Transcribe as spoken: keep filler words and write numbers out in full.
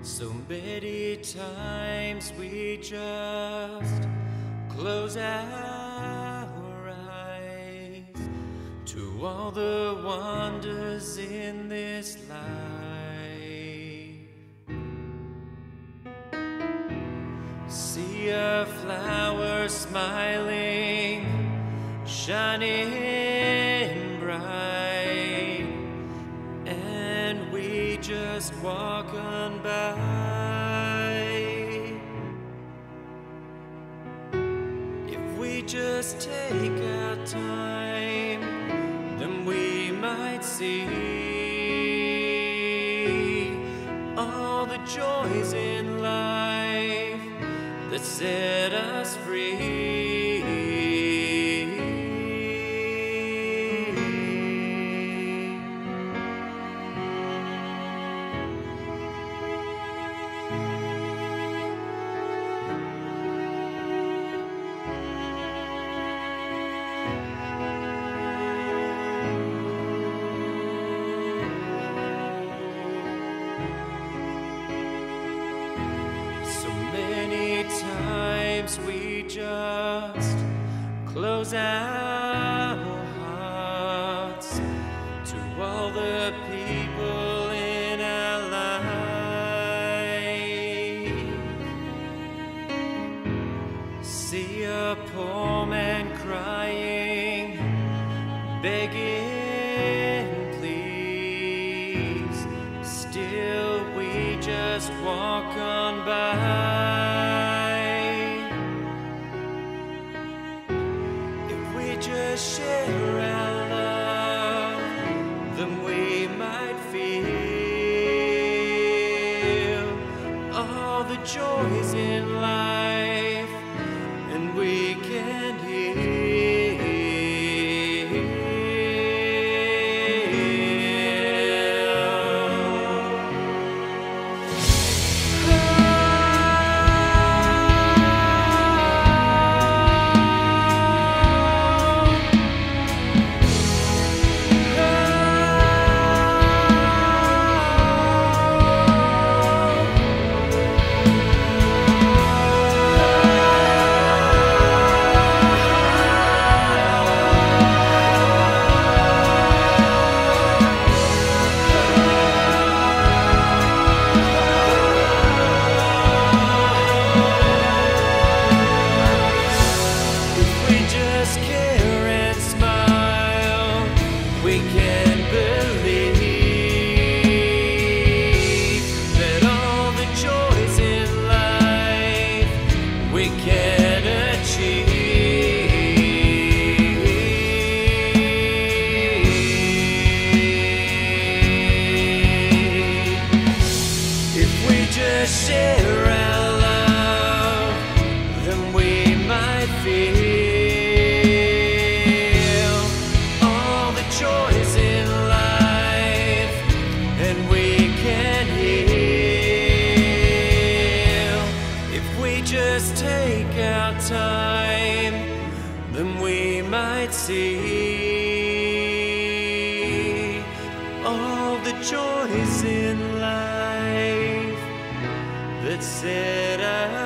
So many times we just close our eyes to all the wonders in this life. See a flower smiling, shining bright, and we just walk on by. If we just take our time, then we might see all the joys in life that set us free. Times we just close our hearts to all the people in our life. See a poor man crying, begging please, still we just walk on by. Just share our love, then we might feel all the joys in life, and we can heal. We can believe that all the joys in life we can achieve. If we just share our love, then we might feel joys in life, and we can heal. If we just take our time, then we might see all the joys in life that set us